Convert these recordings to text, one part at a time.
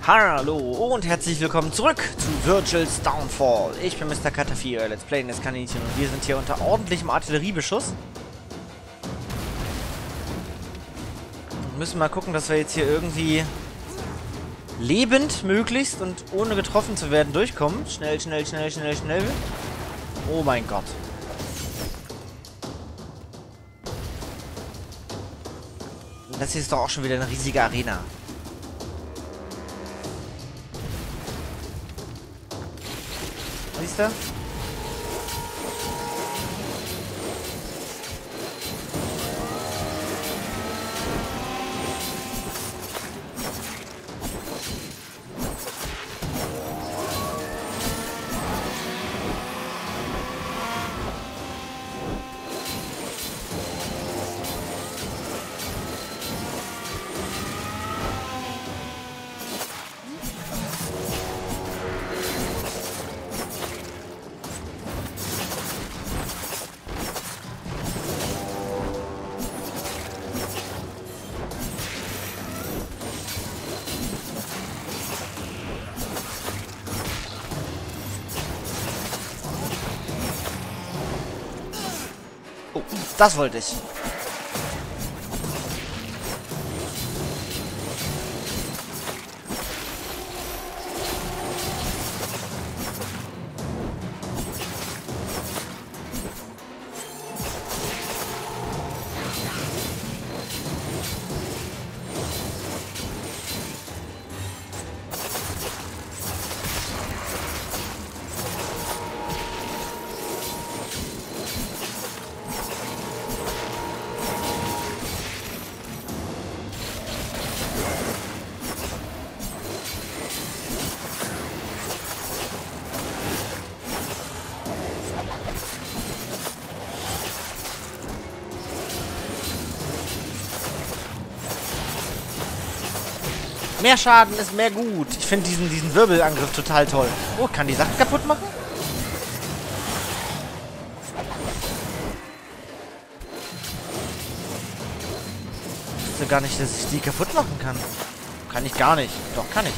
Hallo und herzlich willkommen zurück zu Virgil's Downfall. Ich bin Mr. Katafi, euer Let's Play das Kaninchen, und wir sind hier unter ordentlichem Artilleriebeschuss. Und müssen mal gucken, dass wir jetzt hier irgendwie lebend möglichst und ohne getroffen zu werden durchkommen. Schnell, schnell, schnell, schnell, schnell. Oh mein Gott. Das hier ist doch auch schon wieder eine riesige Arena. Siehst du? Oh, das wollte ich. Mehr Schaden ist mehr gut. Ich finde diesen Wirbelangriff total toll. Oh, kann die Sachen kaputt machen? Ich wusste gar nicht, dass ich die kaputt machen kann. Kann ich gar nicht. Doch, kann ich.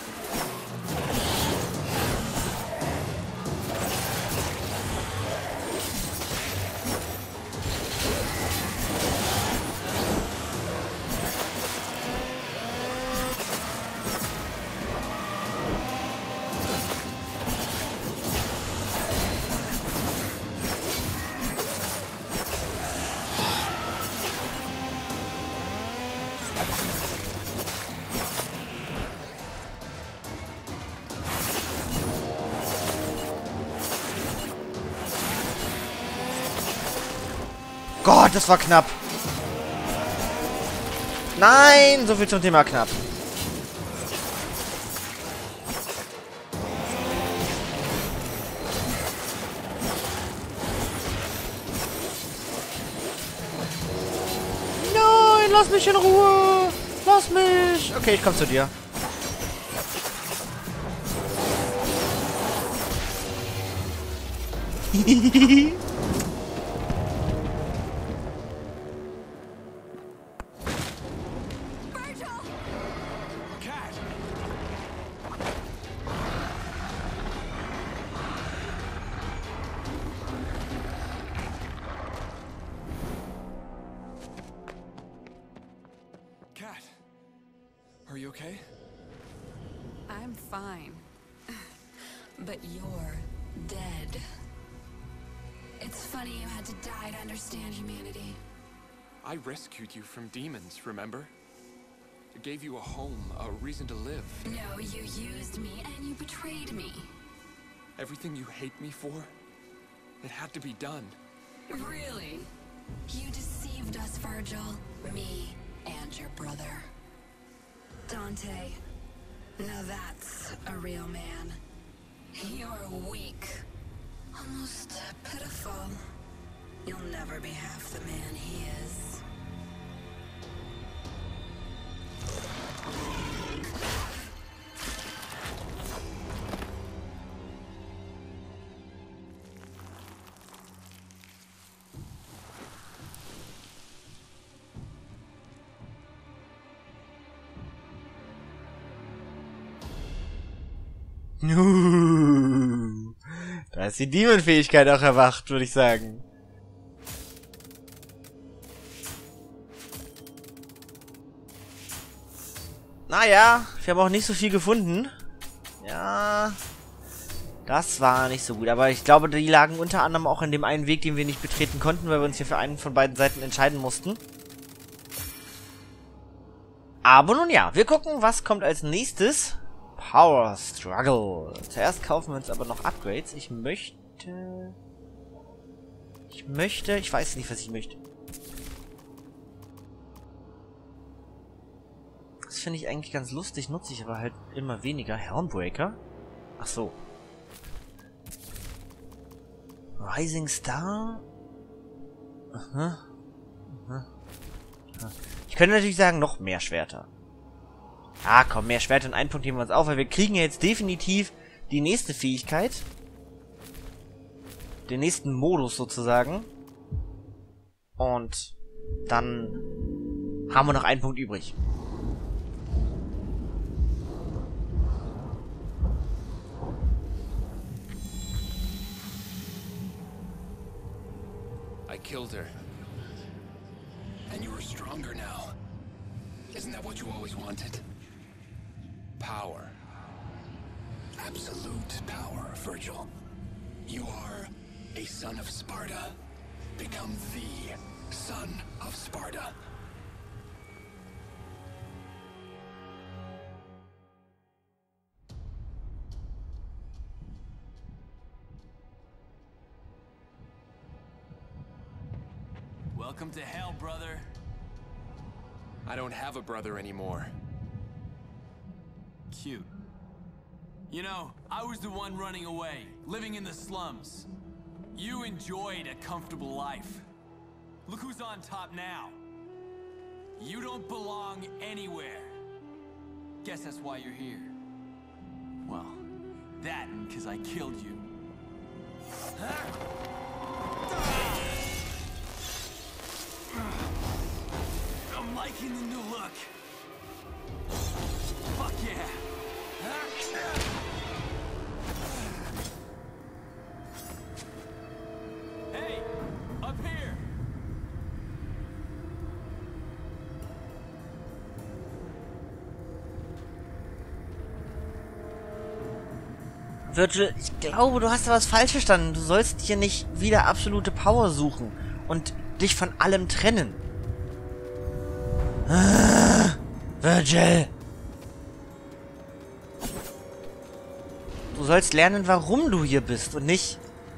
Gott, das war knapp. Nein, so viel zum Thema knapp. Nein, lass mich in Ruhe. Lass mich. Okay, ich komme zu dir. Cat, are you okay? I'm fine. But you're dead. It's funny you had to die to understand humanity. I rescued you from demons, remember? I gave you a home, a reason to live. No, you used me and you betrayed me. Everything you hate me for, it had to be done. Really? You deceived us, Virgil. Me and your brother. Dante. Now that's a real man. You're weak. Almost pitiful. You'll never be half the man he is. Da ist die Demon-Fähigkeit auch erwacht, würde ich sagen. Naja, wir haben auch nicht so viel gefunden. Ja, das war nicht so gut. Aber ich glaube, die lagen unter anderem auch in dem einen Weg, den wir nicht betreten konnten, weil wir uns hier für einen von beiden Seiten entscheiden mussten. Aber nun ja, wir gucken, was kommt als nächstes. Power Struggle. Zuerst kaufen wir uns aber noch Upgrades. Ich weiß nicht, was ich möchte. Das finde ich eigentlich ganz lustig, nutze ich aber halt immer weniger. Helmbreaker? Ach so. Rising Star? Aha. Aha. Aha. Ich könnte natürlich sagen, noch mehr Schwerter. Ah, komm, mehr Schwerter und einen Punkt heben wir uns auf, weil wir kriegen ja jetzt definitiv die nächste Fähigkeit. Den nächsten Modus sozusagen. Und dann haben wir noch einen Punkt übrig. I killed her. And you are stronger now. Isn't that what you always wanted? Power. Absolute power, Virgil. You are a son of Sparta. Become the son of Sparta. Welcome to hell, brother. I don't have a brother anymore. Cute. You know, I was the one running away, living in the slums. You enjoyed a comfortable life. Look who's on top now. You don't belong anywhere. Guess that's why you're here. Well, that and 'cause I killed you. I'm liking the new look. Fuck yeah. Hey, up here. Virgil, ich glaube, du hast da was falsch verstanden. Du sollst hier nicht wieder absolute Power suchen und dich von allem trennen. Virgil! Du sollst lernen, warum du hier bist und nicht...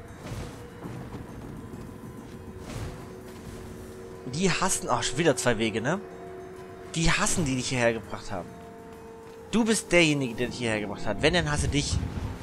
Die hassen... Ach, schon wieder zwei Wege, ne? Die hassen, die dich hierher gebracht haben. Du bist derjenige, der dich hierher gebracht hat. Wenn, dann hasse dich.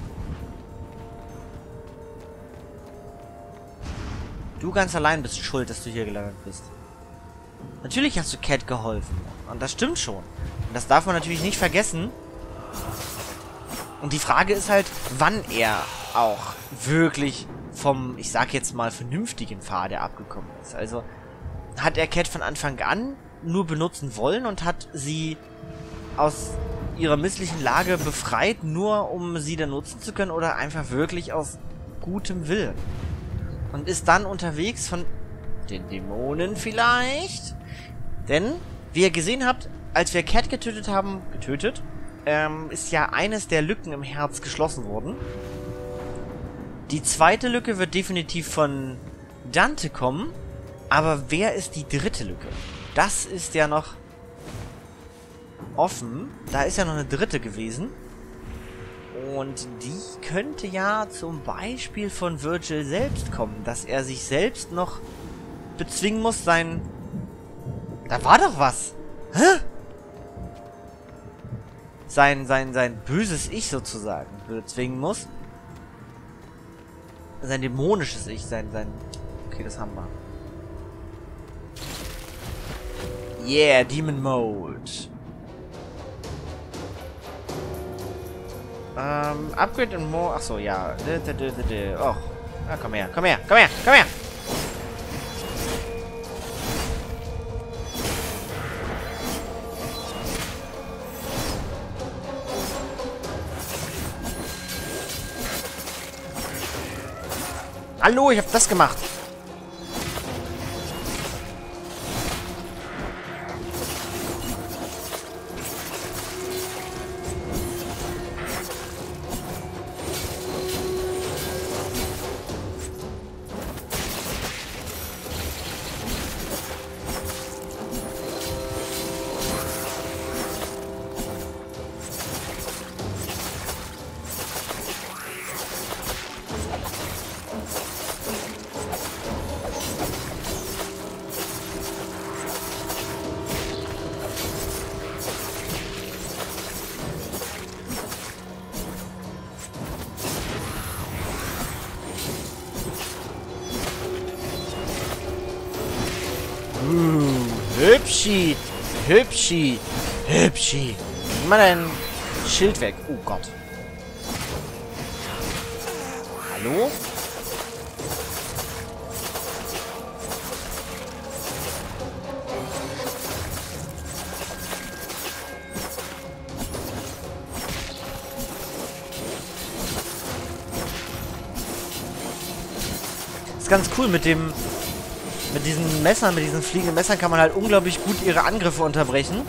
Du ganz allein bist schuld, dass du hier gelandet bist. Natürlich hast du Cat geholfen. Und das stimmt schon. Und das darf man natürlich nicht vergessen. Und die Frage ist halt, wann er auch wirklich vom, ich sag jetzt mal, vernünftigen Pfade abgekommen ist. Also, hat er Cat von Anfang an nur benutzen wollen und hat sie aus ihrer misslichen Lage befreit, nur um sie dann nutzen zu können, oder einfach wirklich aus gutem Willen? Und ist dann unterwegs von den Dämonen vielleicht? Denn, wie ihr gesehen habt, als wir Cat getötet haben, ist ja eines der Lücken im Herz geschlossen worden. Die zweite Lücke wird definitiv von Dante kommen, aber wer ist die dritte Lücke? Das ist ja noch offen. Da ist ja noch eine dritte gewesen. Und die könnte ja zum Beispiel von Virgil selbst kommen, dass er sich selbst noch bezwingen muss, sein... Da war doch was! Hä? Sein böses Ich sozusagen bezwingen muss. Sein dämonisches Ich, sein... Okay, das haben wir. Yeah, Demon Mode. Upgrade and more... Achso, ja. Oh. Ah, komm her, komm her, komm her, komm her! Hallo, ich hab das gemacht. Hübschi. Hübschi. Hübschi. Nimm mal dein Schild weg. Oh Gott. Hallo? Ist ganz cool mit dem... Mit diesen Messern, mit diesen fliegenden Messern kann man halt unglaublich gut ihre Angriffe unterbrechen.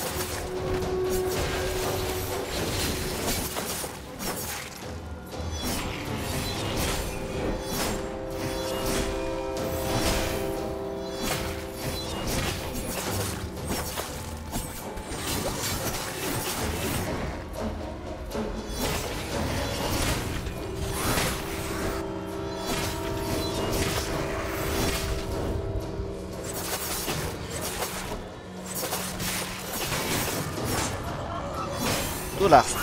Du lachst.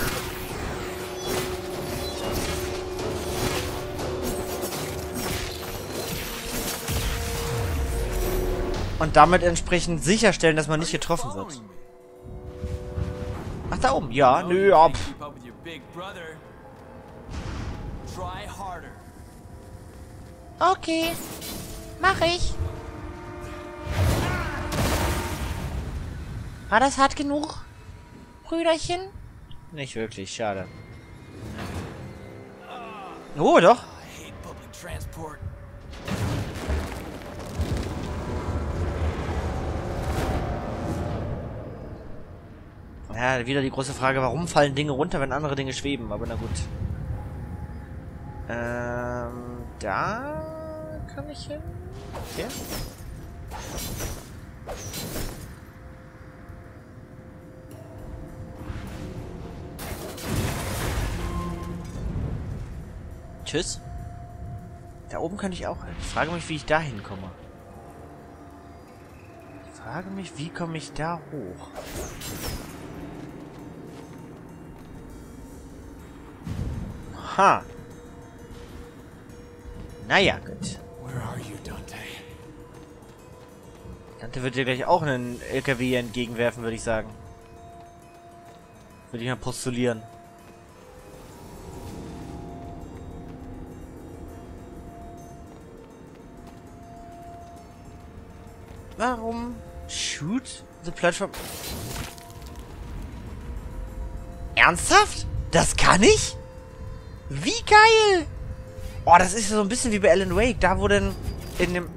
Und damit entsprechend sicherstellen, dass man nicht getroffen wird. Ach, da oben. Ja, nö, ja. Okay. Mach ich. War das hart genug, Brüderchen? Nicht wirklich, schade. Oh, doch. Ja, wieder die große Frage, warum fallen Dinge runter, wenn andere Dinge schweben? Aber na gut. Da kann ich hin. Okay. Tschüss. Da oben kann ich auch hin. Ich frage mich, wie ich da hinkomme. Ich frage mich, wie komme ich da hoch? Ha. Naja, gut. Where are you, Dante? Dante wird dir gleich auch einen LKW entgegenwerfen, würde ich sagen. Würde ich mal postulieren. Warum? Shoot the platform. Ernsthaft? Das kann ich? Wie geil! Oh, das ist so ein bisschen wie bei Alan Wake. Da wo denn in dem...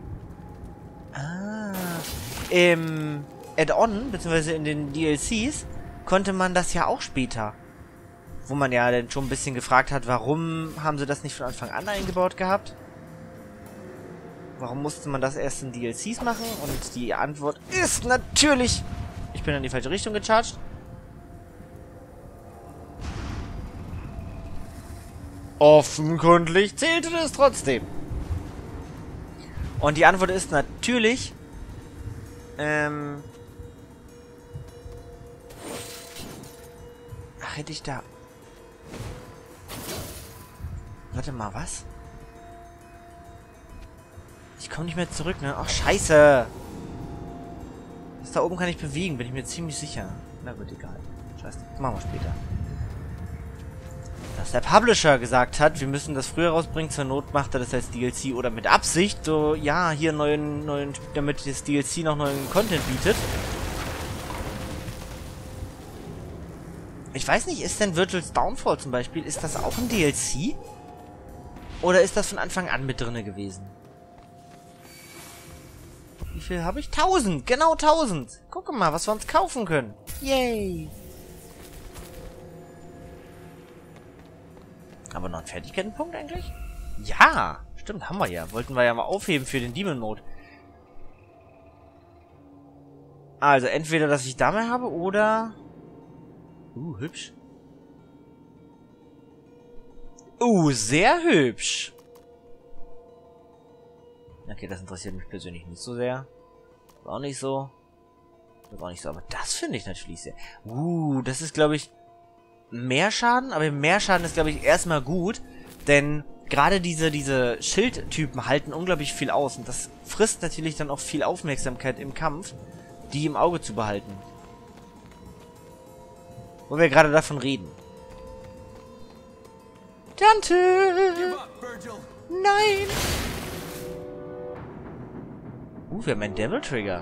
im Add-on, beziehungsweise in den DLCs, konnte man das ja auch später. Wo man ja dann schon ein bisschen gefragt hat, warum haben sie das nicht von Anfang an eingebaut gehabt? Warum musste man das erst in DLCs machen? Und die Antwort ist natürlich... Ich bin in die falsche Richtung gecharged. Offenkundig zählte das trotzdem. Und die Antwort ist natürlich... Ach, hätte ich da... Warte mal, was? Ich komme nicht mehr zurück, ne? Ach, scheiße! Das da oben kann ich bewegen, bin ich mir ziemlich sicher. Na gut, egal. Scheiße, das machen wir später. Dass der Publisher gesagt hat, wir müssen das früher rausbringen, zur Not macht er das als DLC oder mit Absicht, so, ja, hier neuen, damit das DLC noch neuen Content bietet. Ich weiß nicht, ist denn Virtual's Downfall zum Beispiel, ist das auch ein DLC? Oder ist das von Anfang an mit drinne gewesen? Wie viel habe ich? 1000! Genau 1000! Guck mal, was wir uns kaufen können. Yay! Haben wir noch einen Fertigkeitenpunkt eigentlich? Ja! Stimmt, haben wir ja. Wollten wir ja mal aufheben für den Demon Mode. Also, entweder, dass ich da mehr habe, oder... hübsch. Sehr hübsch. Okay, das interessiert mich persönlich nicht so sehr. Das auch nicht so. Das auch nicht so, aber das finde ich natürlich sehr... das ist, glaube ich, mehr Schaden. Aber mehr Schaden ist, glaube ich, erstmal gut. Denn gerade diese Schildtypen halten unglaublich viel aus. Und das frisst natürlich dann auch viel Aufmerksamkeit im Kampf, die im Auge zu behalten. Wo wir gerade davon reden. Dante! Nein! Wir haben einen Devil Trigger.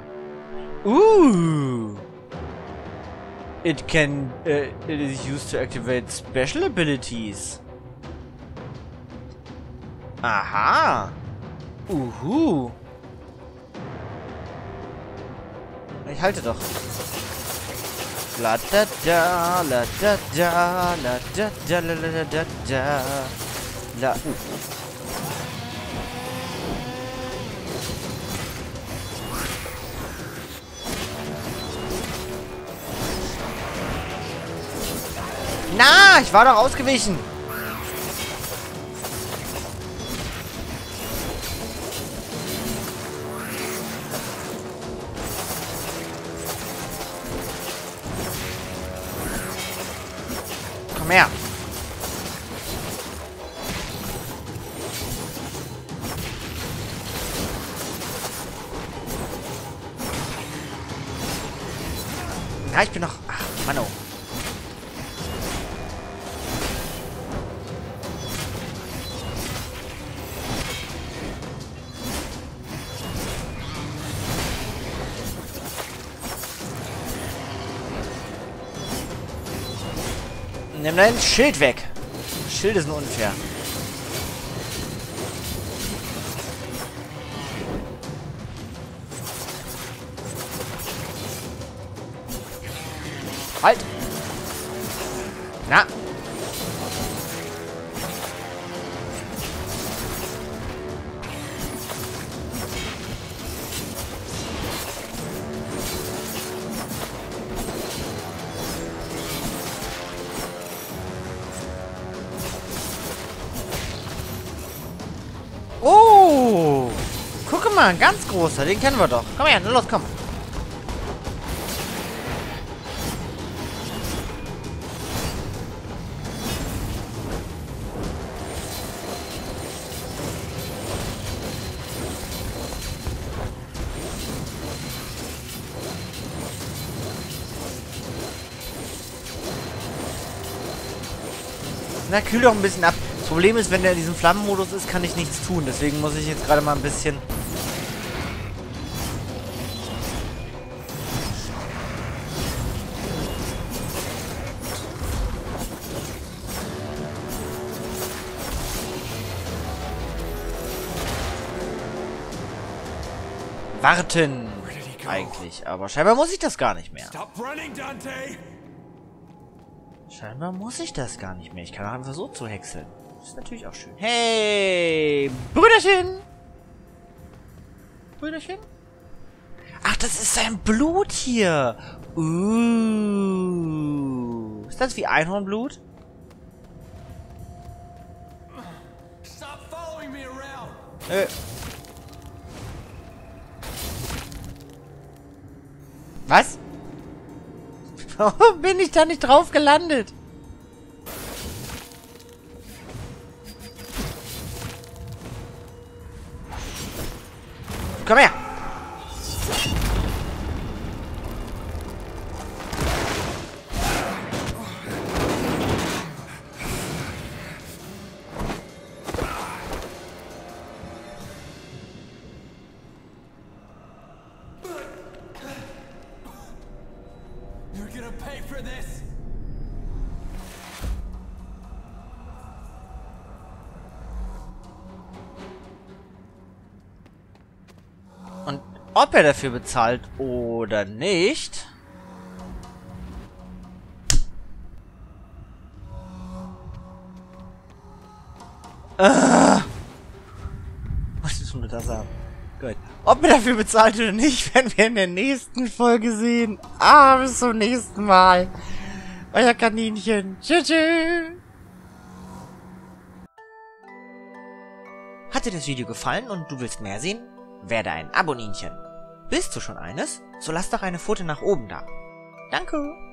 It is used to activate special abilities. Aha! Ich halte doch. La da da, la da da, la da da, la da da da, la. Na, ich war doch ausgewichen. Komm her. Na, ich bin noch... Ach, Mann, oh. Nimm dein Schild weg. Schilde sind unfair. Halt! Na! Oh! Guck mal, ein ganz großer. Den kennen wir doch. Komm her, los, komm. Na, kühl doch ein bisschen ab. Das Problem ist, wenn der in diesem Flammenmodus ist, kann ich nichts tun. Deswegen muss ich jetzt gerade mal ein bisschen... warten. Eigentlich. Aber scheinbar muss ich das gar nicht mehr. Stop running, Dante! Scheinbar muss ich das gar nicht mehr. Ich kann auch einfach so zu häckseln. Das ist natürlich auch schön. Hey, Brüderchen! Brüderchen? Ach, das ist sein Blut hier. Ist das wie Einhornblut? Stop following me around! Was? Warum bin ich da nicht drauf gelandet? Komm her! You're gonna pay for this! ob er dafür bezahlt oder nicht. Was schon das haben? Gut. Ob er dafür bezahlt oder nicht, werden wir in der nächsten Folge sehen. Bis zum nächsten Mal. Euer Kaninchen. Tschüss. Hat dir das Video gefallen und du willst mehr sehen? Werde ein Aboninchen. Bist du schon eines? So lass doch eine Pfote nach oben da. Danke.